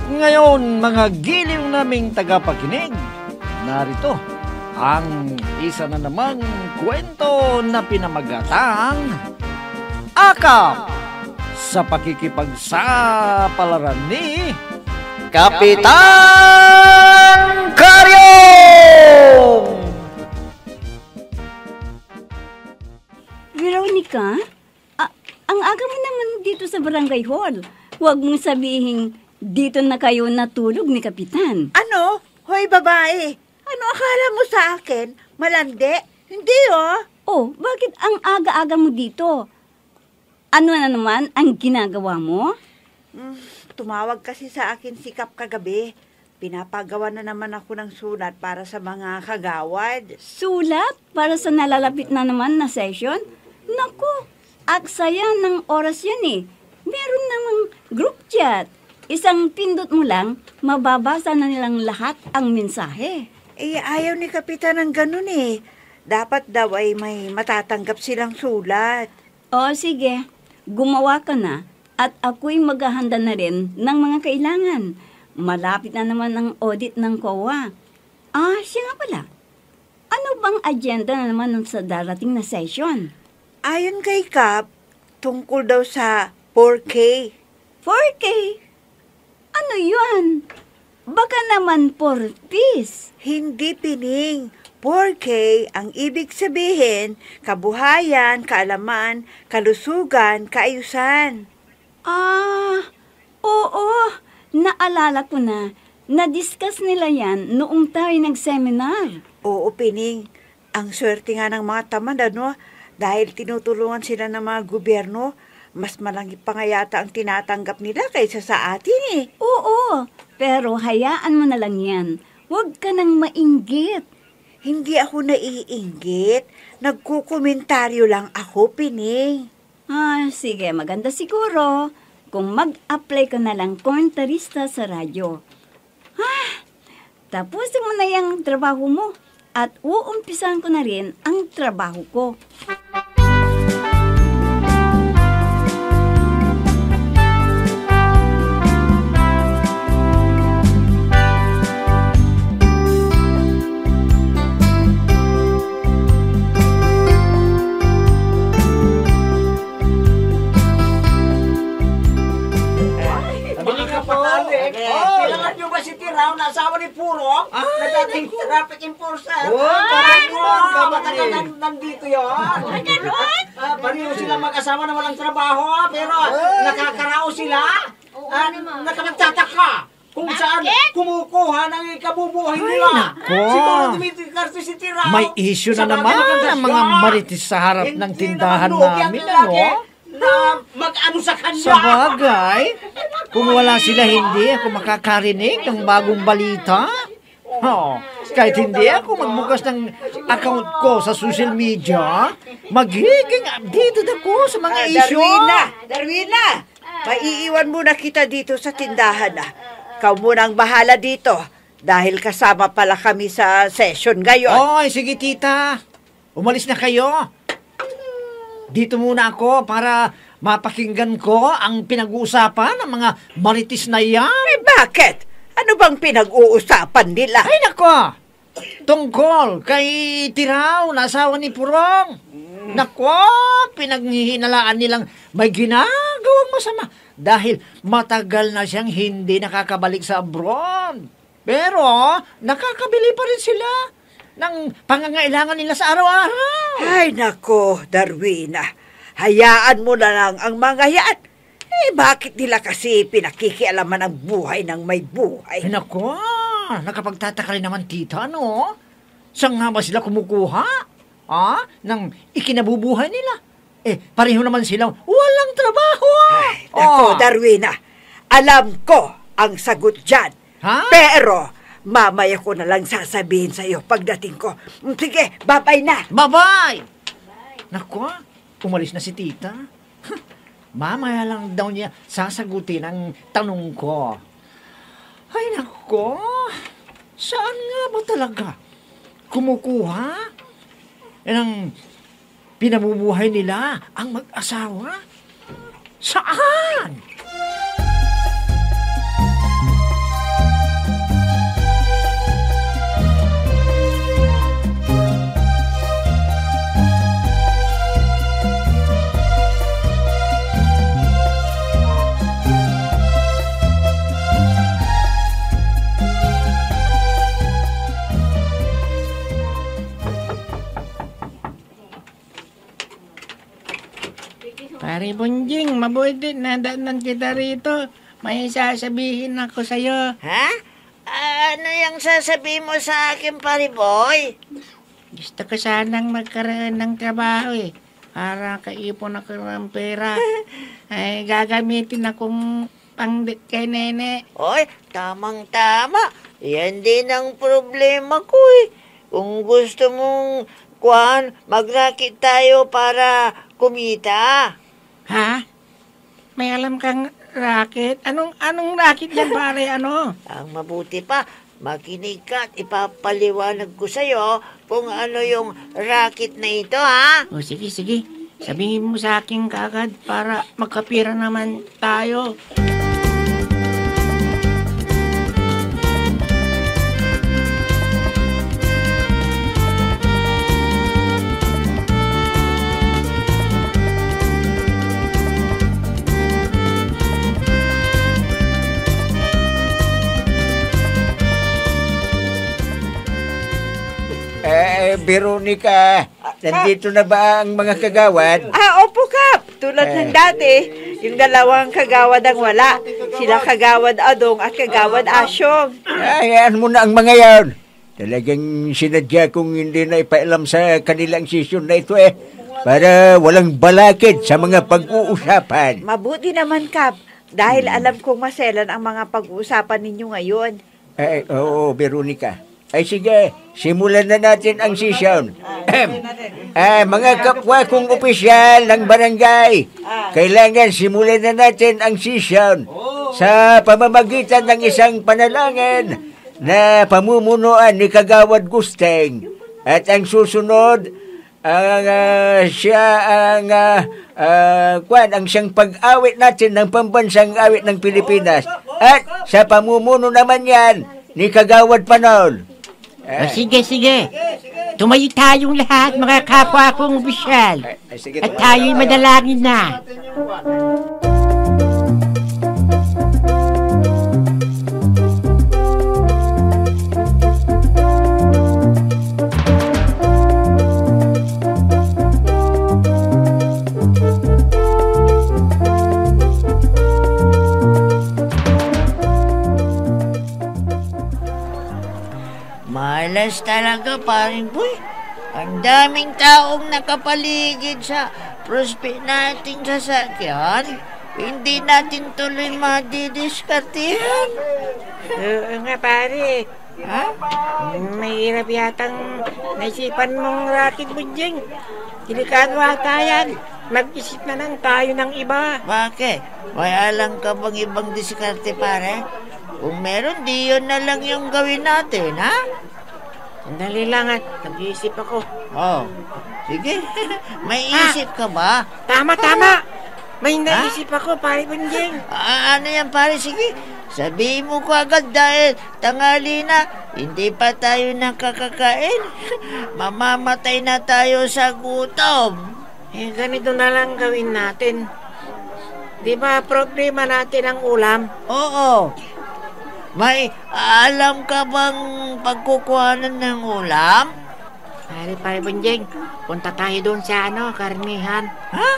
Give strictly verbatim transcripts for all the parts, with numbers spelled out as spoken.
Ngayon, mga giliw naming tagapakinig, narito ang isa na namang kwento na pinamagatang Akap sa pakikipagsapalaran ni Kapitan Karyong! Veronica, a- ang aga mo naman dito sa barangay hall. Huwag mong sabihin dito na kayo natulog ni Kapitan. Ano? Hoy, babae. Ano akala mo sa akin? Malandi? Hindi, oh. Oh, bakit ang aga-aga mo dito? Ano na naman ang ginagawa mo? Mm, tumawag kasi sa akin si Kap kagabi. Pinapagawa na naman ako ng sulat para sa mga kagawad. Sulat para sa nalalapit na naman na session? Naku, aksaya ng oras yan eh. Meron namang group chat. Isang pindot mo lang, mababasa na nilang lahat ang mensahe. Eh, ayaw ni Kapitan ng ganun eh. Dapat daw ay may matatanggap silang sulat. O sige, gumawa ka na at ako'y maghahanda na rin ng mga kailangan. Malapit na naman ang audit ng C O A. Ah, siya nga pala. Ano bang agenda na naman sa darating na session? Ayon kay Kap, tungkol daw sa four K. four K? Ano yun? Baka naman for peace. Hindi, Pining. four K ang ibig sabihin, kabuhayan, kaalaman, kalusugan, kaayusan. Ah, oo. Naalala ko na. Na-discuss nila yan noong tayo nag-seminar. Oo, Pining. Ang swerte nga ng mga tamad, ano? Dahil tinutulungan sila ng mga gobyerno, mas malaki pa nga yata ang tinatanggap nila kaysa sa atin eh. Oo, pero hayaan mo na lang yan. Huwag ka nang mainggit. Hindi ako naiinggit. Nagkukomentaryo lang ako, Pining. Ah, sige, maganda siguro kung mag-apply ka na lang komentarista sa radyo. Ah, tapusin mo na yung trabaho mo at uumpisan ko na rin ang trabaho ko. Kailangan nyo ba si Tiraw na asawa ni Puro? Na dating traffic enforcer? Oh, bakit mo? bakit? Matagal nang nandito yun. Ganon? Pareho silang mag-asawa na walang trabaho, pero nakakarao sila. Ah, Nakamagtataka kung saan kumukuha ng ikabubuhay nila. Siguro tumitikarte si Tiraw. May issue na Sa naman bagay ang mga marites sa harap ng Hindi tindahan naman lugi ang namin, lalaki ano? Na mag-ano sa kanya. Sa bagay, kung wala sila, hindi ako makakarinig ng bagong balita. Oh, kahit hindi ako magbukas ng account ko sa social media, magiging updated ako sa mga Ah, issue. Darwina! Darwina! Maiiwan muna kita dito sa tindahan ah. Ikaw muna ang bahala dito dahil kasama pala kami sa session ngayon. Oy, sige tita. Umalis na kayo. Dito muna ako para mapakinggan ko ang pinag-uusapan ng mga marites na yan. Eh bakit? Ano bang pinag-uusapan nila? Ay nako, tungkol kay Tiraw na asawa ni Purong. Nako, pinaghihinalaan nilang may ginagawang masama dahil matagal na siyang hindi nakakabalik sa abroad. Pero nakakabili pa rin sila ng pangangailangan nila sa araw-araw. Ay nako, Darwina. Hayaan mo na lang ang mga yan. Eh bakit nila kasi pinakikialaman ang buhay ng may buhay? Ay nako, nakapagtataka rin naman tita, no? Saan nga ba sila kumukuha? Ah, ng ikinabubuhay nila? Eh, pareho naman silang walang trabaho. Ay, nako, Oh. Darwina. Alam ko ang sagot dyan. Ha? Pero mamaya ko na lang sasabihin sa iyo pagdating ko. Sige, babay na. Bye-bye! Naku, umalis na si tita. Mamaya lang daw niya sasagutin ang tanong ko. Ay, naku, saan nga ba talaga kumukuha ng pinabubuhay nila ang mag-asawa? Saan? Pare Bunjing, mabuti na danan kita rito. May sasabihin ako sa'yo. Ha? Ano yung sasabihin mo sa akin, pare boy? Gusto ko sanang magkaroon ng trabaho eh. Para kaipon ako ng pera. Ay, gagamitin akong pangdit kay nene. Oy, tamang-tama. Yan din ang problema ko eh. Kung gusto mong, kuhan, magrakit tayo para kumita. Ha? May alam kang racket? Anong anong racket yan, pare? Ano? Ang mabuti pa, makinig ka at ipapaliwanag ko sa'yo kung ano yung racket na ito, ha? O sige, sige. Sabihin mo sa akin kagad para magkapira naman tayo. Eh, Veronica, nandito na ba ang mga kagawad? Ah, opo, Kap. Tulad ng dati, yung dalawang kagawad ang wala. Sila kagawad Adong at kagawad Asyong. Hayaan mo na ang mga yan. Talagang sinadya kong hindi na ipailam sa kanilang sesyon na ito eh. Para walang balakid sa mga pag-uusapan. Mabuti naman, Kap. Dahil alam kong maselan ang mga pag-uusapan ninyo ngayon. Eh, oo, Veronica. Ay sige, simulan na natin ang sesyon. Ah, mga kapwa kong opisyal ng barangay, kailangan simulan na natin ang sesyon sa pamamagitan ng isang panalangin na pamumunuan ni Kagawad Gusteng. At ang susunod, ang uh, siya ang uh, uh, kwan, ang siyang pag-awit natin ng pambansang awit ng Pilipinas. At sa pamumuno naman yan ni Kagawad Panol. O sige, sige. Tumayo tayong lahat, mga kapwa kong opisyal. At tayo'y madalangin na. Malas talaga, paring boy. Ang daming taong nakapaligid sa prospect nating sasakyan. Hindi natin tuloy madidiskartihan. Oo nga, pare. Ha? Mahirap yatang naisipan mong racket, Bunjing. Delikado ata yan. Mag-isip na lang tayo ng iba. Bakit? May alam ka bang ibang diskarte, pare? Kung meron, di yun na lang yung gawin natin, ha? Sandali lang at nag-iisip ako. Oh, sige. May isip ka ba? Tama, tama. May naisip ako, pare Bunjing. Ah, ano yan, pare? Sige. Sabihin mo ko agad dahil tanghali na. Hindi pa tayo nakakakain. Mamamatay na tayo sa gutom. Eh, ganito na lang gawin natin. Di ba problema natin ang ulam? Oo. May alam ka bang pagkukuhanan ng ulam? Pare, pare Bunjing, punta tayo doon sa ano, karnihan. Ha?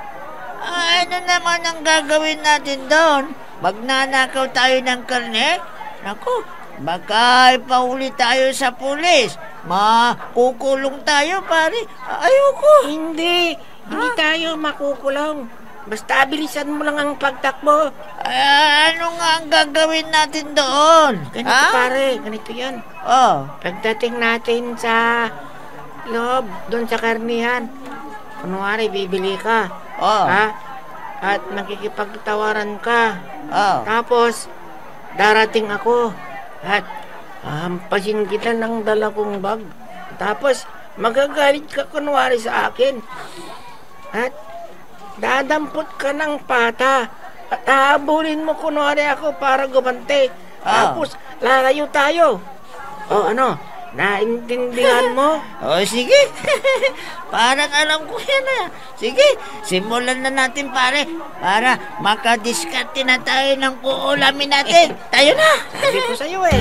Ah, ano naman ang gagawin natin doon? Magnanakaw tayo ng karne? Naku, baka ipauli tayo sa pulis. Makukulong tayo, pare. Ayoko. Hindi, hindi tayo makukulong. Basta bilisan mo lang ang pagtakbo. Ah, ano nga ang gagawin natin doon? Ganito, Ha? pare, ganito yan. Oh. Pagdating natin sa loob, doon sa karnihan, kunwari, bibili ka. Oh. Ha? At makikipagtawaran ka. Oh. Tapos, darating ako. At hampasin kita ng dala kong bag. Tapos, magagalit ka kunwari sa akin. At dadampot ka ng pata. At hahabulin mo kunwari ako para gumante. Ah. Tapos, lalayo tayo. O ano, naintindihan mo? Oh, sige. Parang alam ko yan ah. Sige, simulan na natin pare. Para makadiskarte na tayo ng uulamin natin. Tayo na. Sabi ko sa'yo eh.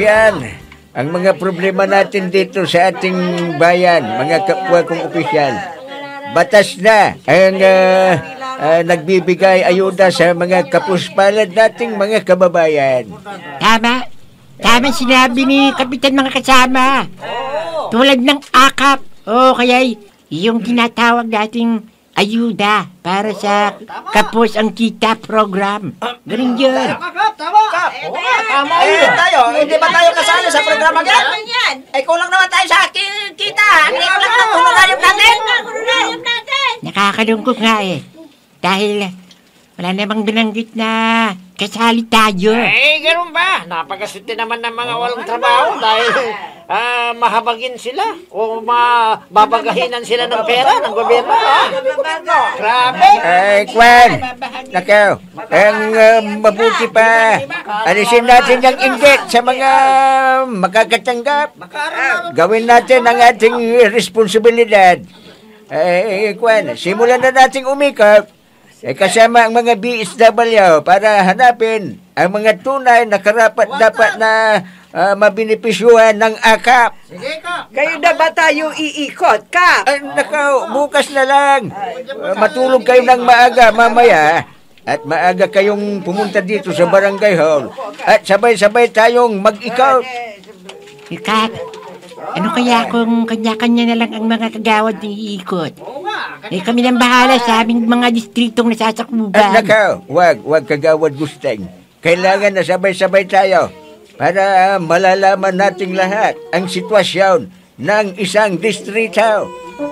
yan. Ang mga problema natin dito sa ating bayan, mga kapwa kong opisyal. Batas na ang uh, uh, nagbibigay ayuda sa mga kapuspalad nating mga kababayan. Tama. Tama sinabi ni Kapitan mga kasama. Tulad ng akap. O kaya yung tinatawag nating ayuda para sa kapos ang kita program. Ganun yun. Kap, tama. Kap, tama yun. tayo, hindi ba tayo kasali sa programa yan? Ay, kulang naman tayo sa akin kita. Hindi kulang na honorarium natin. Honorarium natin. Nakakalungkot nga eh. Dahil wala namang binanggit na kasali tayo. Eh, ganun ba? Napagasutin naman ng mga walang trabaho dahil ah, mahabagin sila o mababagahinan sila ng pera ng gobyerno. Ha? Grabe! Ay, Kwan! Nakaw, ang uh, mabuti pa, alisin natin ang inggit sa mga makakatanggap. Gawin natin ang ating responsibilidad. Ay, Kwan, simulan na nating umikap. Eh, kasama ang mga B S W para hanapin ang mga tunay na karapat-dapat na uh, mabinipisyuhan ng akap. Sige, Kap. Kayo na ba tayo iikot, Kap? Ay, nakaw, bukas na lang. Uh, matulog kayo ng maaga mamaya. At maaga kayong pumunta dito sa barangay hall. At sabay-sabay tayong mag-ikaw. Ikat, ano kaya kung kanya-kanya na lang ang mga kagawad na iikot? Eh kami nang bahala sa aming mga distritong nasasakbuban. At nakaw, wag, wag kagawad gusteng. Kailangan na sabay-sabay tayo para malalaman nating lahat ang sitwasyon ng isang distrito.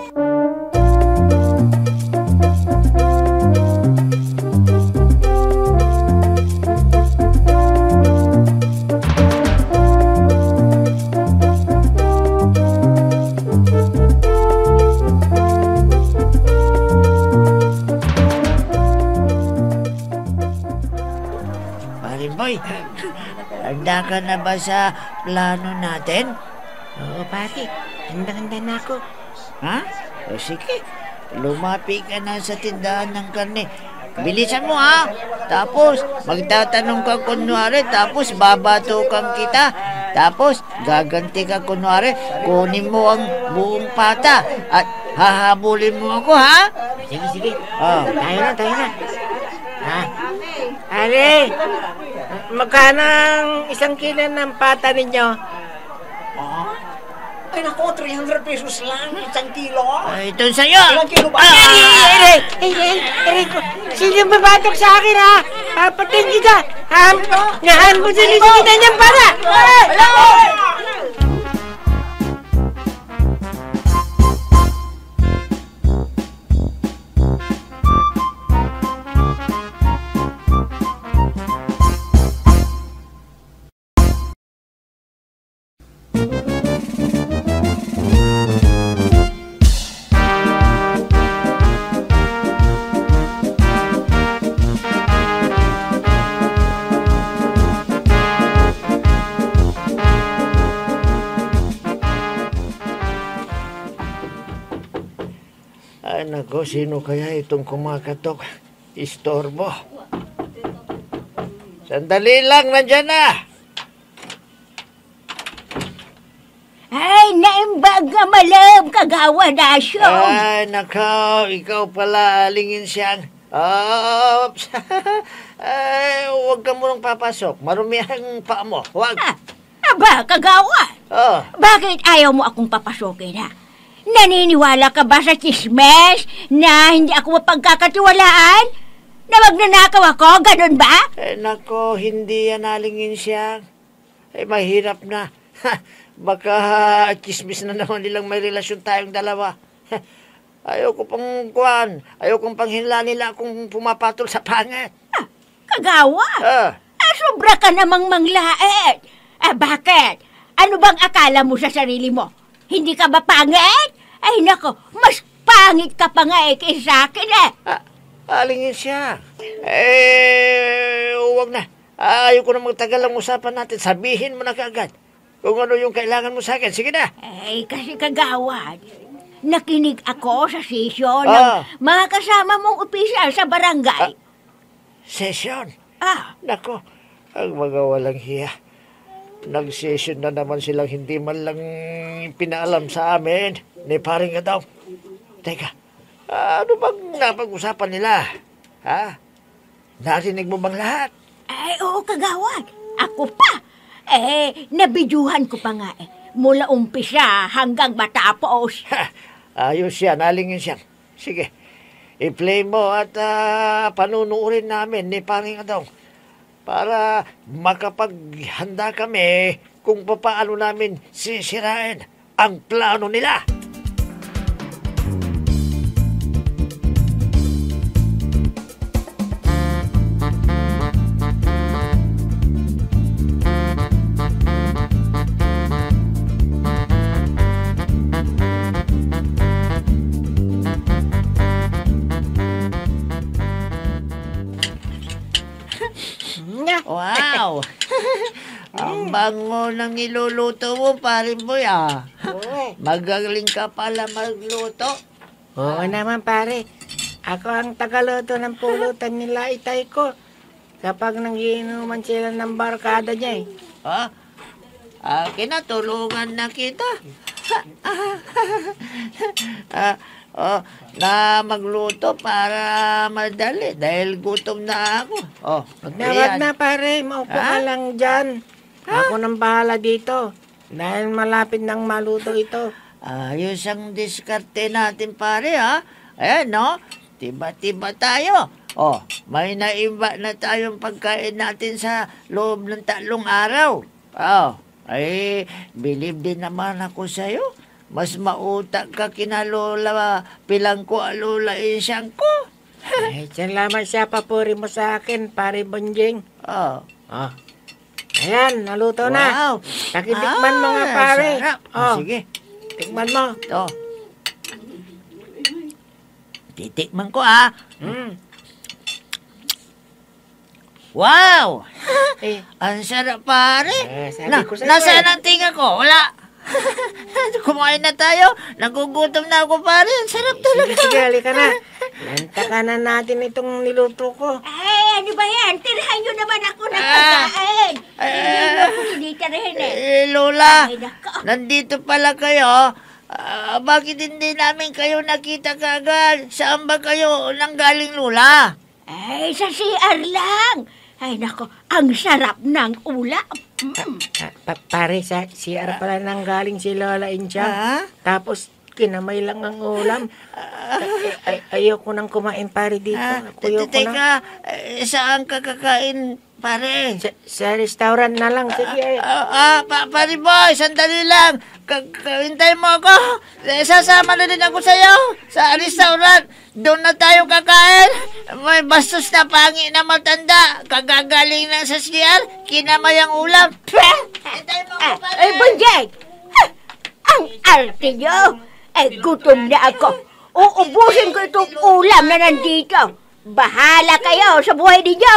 Boy, handa ka na ba sa plano natin? Oo, pare. Handa-handa na ako. Ha? O sige, lumapi ka na sa tindahan ng karne. Bilisan mo ha. Tapos, magtatanong ka kunwari, tapos babatukan kita. Tapos, gaganti ka kunwari, kunin mo ang buong pata at hahabulin mo ako ha. Sige, sige. Oh. Tayo na, tayo na. Ha? Ale, magkano ang isang kilo ng pata ninyo? Ay, naku, three hundred pesos lang, isang kilo. Ay, ito sa'yo. Ilang kilo ba? Ay, ay, ay, ay, ay, ay, sino babatok sa akin ha? Papatin kita. Ham, ngahan mo sa nisigitan niyang para. Ay, ay, Ay, nako, sino kaya itong kumakatok? Istorbo. Sandali lang, nandyan na. Ay, naimbag nga malam, kagawa na siya. Ay, nako, ikaw pala, alingin siyang. Oops. Ay, huwag ka munang papasok. Marumi ang paa mo. Huwag. Ah, aba, kagawa. Oh. Bakit ayaw mo akong papasokin, ha? Naniniwala ka ba sa chismes na hindi ako mapagkakatiwalaan? Na magnanakaw ako, ganun ba? Eh, nako, hindi yan alingin siya. Eh, mahirap na. Baka chismis na naman nilang may relasyon tayong dalawa. Ayaw ko pang kuwan. Ayaw kong panghinla nila kung pumapatol sa pangit. Ah, kagawa. Ah. Ah, sobra ka namang manglait. Ah, bakit? Ano bang akala mo sa sarili mo? Hindi ka ba pangit? Ay, nako, mas pangit ka pa nga eh kaysa sa akin eh. Ah, alingin siya. Eh, huwag na. Ayaw ko na magtagal ang usapan natin. Sabihin mo na kaagad kung ano yung kailangan mo sa akin. Sige na. Ay, kasi kagawad. Nakinig ako sa sesyon Ah. ng mga kasama mong opisyal sa barangay. Session. Ah, Nako, ang mga walang hiya. Nag-session na naman silang hindi man lang pinaalam sa amin ni paring Adong. Teka, ano bang napag-usapan nila? Ha? Narinig mo bang lahat? Ay, oo, kagawad. Ako pa. Eh, nabidyuhan ko pa nga eh. Mula umpisa hanggang matapos. Ha, ayos yan, alingin siya. Sige, i-play mo at uh, panunuurin namin ni paring Adong para makapaghanda kami kung papaano namin sisirain ang plano nila. Wow! Ang bango ng iluluto mo, parin boy, ah. Magaling ka pala magluto. Oo naman pare. Ako ang tagaluto ng pulutan nila itay ko. Kapag nangiinuman sila ng barkada niya eh. Ha? Ah, kinatulungan na kita. ah, oh, na magluto para madali dahil gutom na ako. Oh, Nawag na pare, maupo ka Ha? lang dyan. Ako nang bahala dito. Dahil malapit nang maluto ito. Ayos ang diskarte natin, pare, ha? Ayan, no? Tiba-tiba tayo. Oh, may naiba na tayong pagkain natin sa loob ng tatlong araw. Oh, ay, believe din naman ako sa'yo. Mas mautak ka kina Lola Pilangko at Lola Insyang ko. Ay, salamat sa papuri mo sa akin, pare Bonjing. Oh, Oh. Ayan, naluto na. wow. Pakitikman mo nga, Ah, pare. sarap. Oh, Sige, tikman mo. to. Titikman ko, ah. Mm. Wow! Eh, Ang sarap, pare. Eh, sabi Na, ko sa'yo, nasaan eh. ang tinga ko? Wala. Kumain na tayo. Nagugutom na ako, pare. Ang sarap sige, talaga. sige, halika na. Lantakan na natin itong niluto ko. Ay, ano ba yan? Tirahan nyo naman ako ng Ah. pagkain. Ah. Hindi mo ako tinitirahin eh. Eh, Lola, Ay, nako. nandito pala kayo. Ah, bakit hindi namin kayo nakita kagad? Saan ba kayo nanggaling, Lola? Ay, sa C R lang. Ay, nako, ang sarap ng ulam. Mm. Ah, pa- pare, sa C R pala nang galing si Lola Incha. Ha? Tapos, kinamay lang ang ulam. Ay, ay, ayoko nang kumain, pare, dito. Ah, Ayoko na. teka, eh, saan ka kakain, pare? Sa, sa restaurant na lang. Sige. Ah, ah, pa, pare boy, sandali lang. Ka- ka- Hintay mo ako. Eh, Sasama na din ako sa'yo sa restaurant. Doon na tayo kakain. May bastos na pangi na matanda. Kagagaling na sa C R. Kinamay ang ulam. Hintay mo ako, Ah, pare. ay, Bonjay! Ha! Ang arte nyo! Ay, gutom na ako. Uubusin ko itong ulam na nandito. Bahala kayo sa buhay ninyo!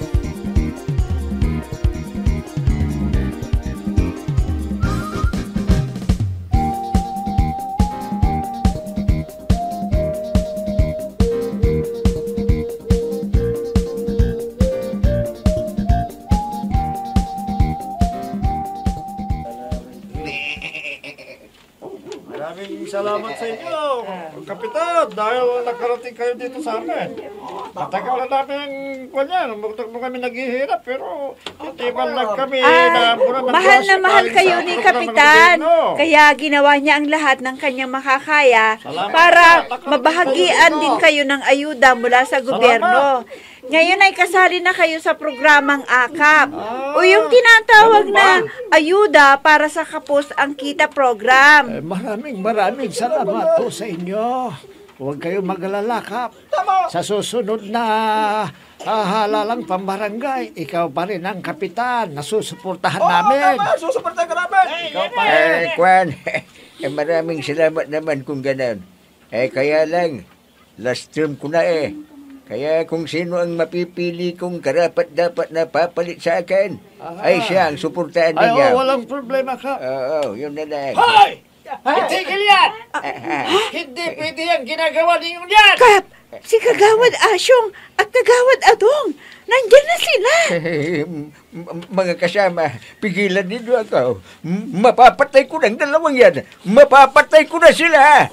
Maraming salamat sa inyo, Kapitan, dahil nakarating kayo dito sa amin. Matagal na namin, kanyan, mugtog mo kami naghihirap, pero hindi man lang kami na... Ah, mahal na mahal kayo ni Kapitan. Kaya, Kaya ginawa niya ang lahat ng kanyang makakaya Salamat. para Salamat. mabahagian din kayo ng ayuda mula sa gobyerno. Ngayon ay kasali na kayo sa programang AKAP o yung tinatawag na ayuda para sa kapos ang kita program. Eh, maraming maraming salamat po sa inyo. Huwag kayong mag-alala, Kap. Sa susunod na ah, halalang pambarangay, ikaw pa rin ang kapitan na susuportahan namin. susuportahan ka namin! Ikaw pa Eh, Kwan, eh, maraming salamat naman kung ganun. Eh, kaya lang, last term ko na eh. Kaya kung sino ang mapipili kong karapat-dapat na papalit sa akin, ay siya ang suportahan Ay, niya. oh, walang problema, Kap. Oo, yun na lang. Hoy! Itigil yan! Hindi pwede yung ginagawa ninyo yan! Kap, si Kagawad Asyong at Kagawad Adong, nandyan na sila. M- m- mga kasama, pigilan ninyo ako. M- Mapapatay ko ng dalawang yan. Mapapatay ko na sila.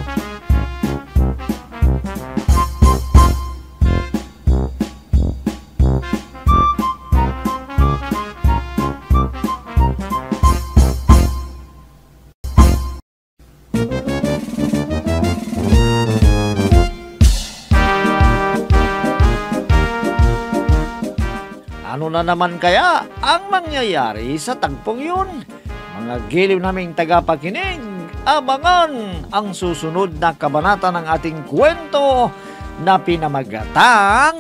Ano na naman kaya ang mangyayari sa tagpong yun? Mga giliw naming tagapakinig, abangan ang susunod na kabanata ng ating kwento na pinamagatang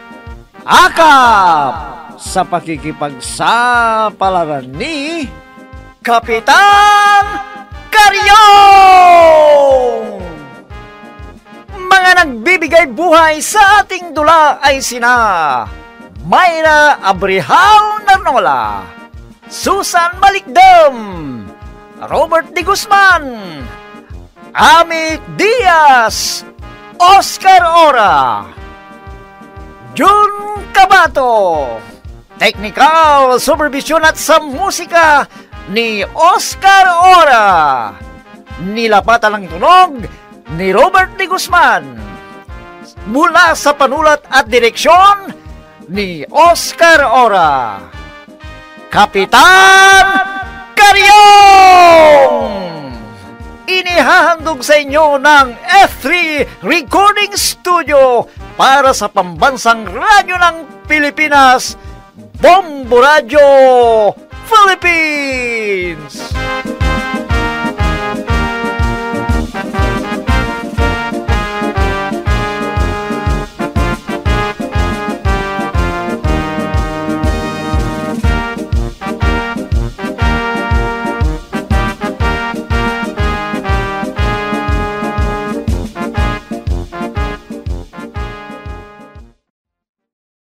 Akap sa pakikipagsapalaran ni Kapitan Karyong! Mga nagbibigay buhay sa ating dula ay sina Mayra Abrihal Narnola, Susan Malikdam, Robert De Guzman, Amit Diaz, Oscar Ora, Jun Cabato, Technical Supervision at sa musika ni Oscar Ora, nilapatan ng tunog ni Robert De Guzman, mula sa panulat at direksyon ni Oscar Ora, Kapitan Karyong! Inihahandog sa inyo ng F three Recording Studio para sa pambansang radyo ng Pilipinas, Bombo Radio Philippines!